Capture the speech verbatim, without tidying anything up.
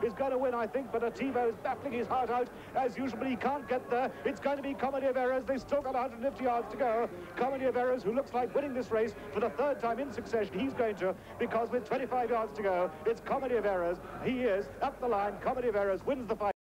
is going to win, I think, but Ativo is battling his heart out as usual, but he can't get there. It's going to be Comedy of Errors. They've still got one hundred fifty yards to go. Comedy of Errors, who looks like winning this race for the third time in succession. He's going to, because with twenty-five yards to go, it's Comedy of Errors. He is up the line. Comedy of Errors wins the fight.